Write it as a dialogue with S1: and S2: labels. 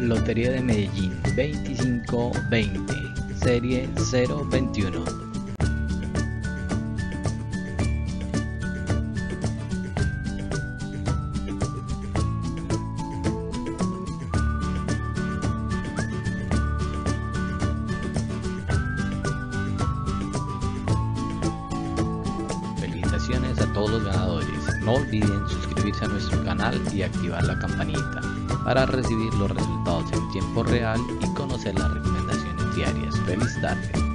S1: Lotería de Medellín 2520, serie 021. Felicitaciones a todos los ganadores. No olviden suscribirse a nuestro canal y activar la campanita para recibir los resultados en tiempo real y conocer las recomendaciones diarias. ¡Feliz tarde!